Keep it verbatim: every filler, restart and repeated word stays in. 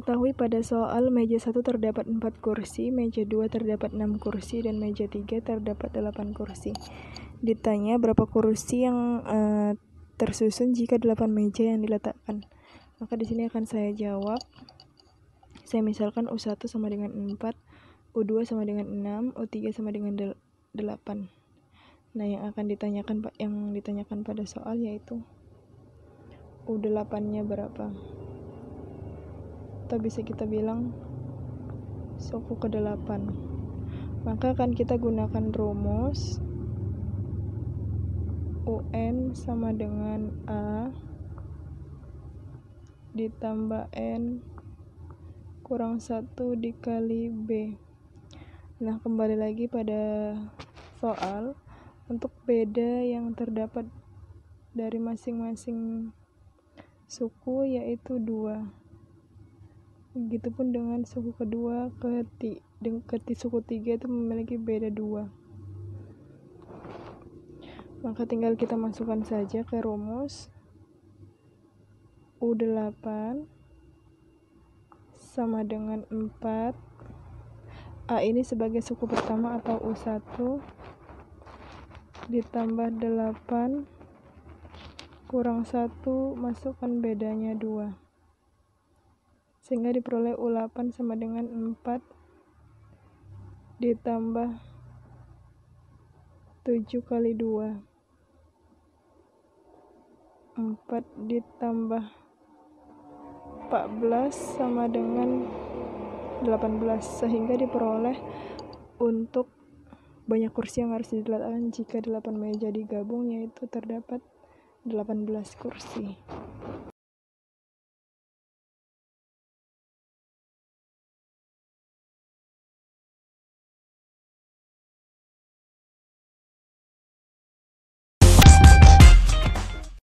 Ketahui pada soal meja satu terdapat empat kursi, meja dua terdapat enam kursi, dan meja tiga terdapat delapan kursi. Ditanya berapa kursi yang uh, tersusun jika delapan meja yang diletakkan. Maka di sini akan saya jawab. Saya misalkan U satu sama dengan empat, U dua sama dengan enam, U tiga sama dengan delapan. Nah, yang akan ditanyakan yang ditanyakan pada soal yaitu U delapan-nya berapa. Atau bisa kita bilang suku kedelapan. Maka akan kita gunakan rumus U N sama dengan A ditambah N kurang satu dikali B. Nah, kembali lagi pada soal, untuk beda yang terdapat dari masing-masing suku yaitu dua. Begitupun dengan suku kedua ke, ti, ke suku tiga itu memiliki beda dua. Maka tinggal kita masukkan saja ke rumus U delapan sama dengan empat. A ini sebagai suku pertama atau U satu ditambah delapan kurang satu, masukkan bedanya dua. Sehingga diperoleh U delapan sama dengan empat ditambah tujuh kali dua. empat ditambah empat belas sama dengan delapan belas. Sehingga diperoleh untuk banyak kursi yang harus diletakkan jika delapan meja digabung, yaitu terdapat delapan belas kursi.